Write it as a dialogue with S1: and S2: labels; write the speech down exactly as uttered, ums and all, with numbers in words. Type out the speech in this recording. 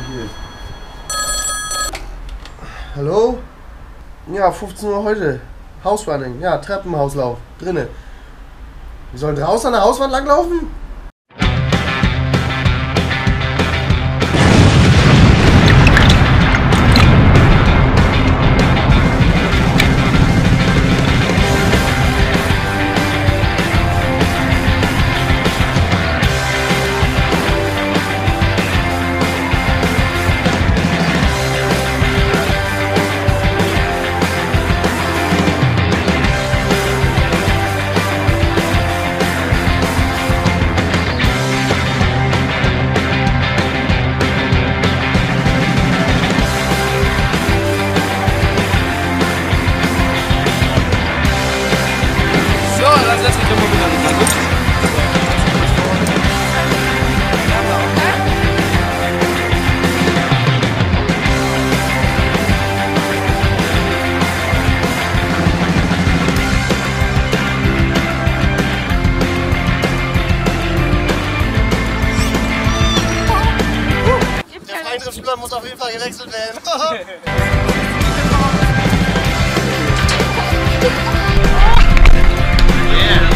S1: geht. Hallo? Ja, fünfzehn Uhr heute. Hausrunning, ja, Treppenhauslauf, drinne. Wir sollen draußen an der Hauswand langlaufen?
S2: Eingriffsplan muss auf jeden Fall gewechselt werden.
S3: Yeah.